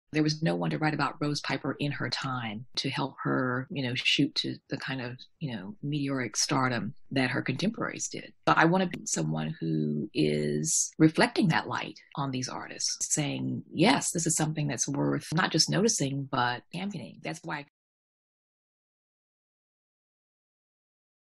There was no one to write about Rose Piper in her time to help her, shoot to the kind of, meteoric stardom that her contemporaries did. But I want to be someone who is reflecting that light on these artists, saying, yes, this is something that's worth not just noticing, but championing. That's why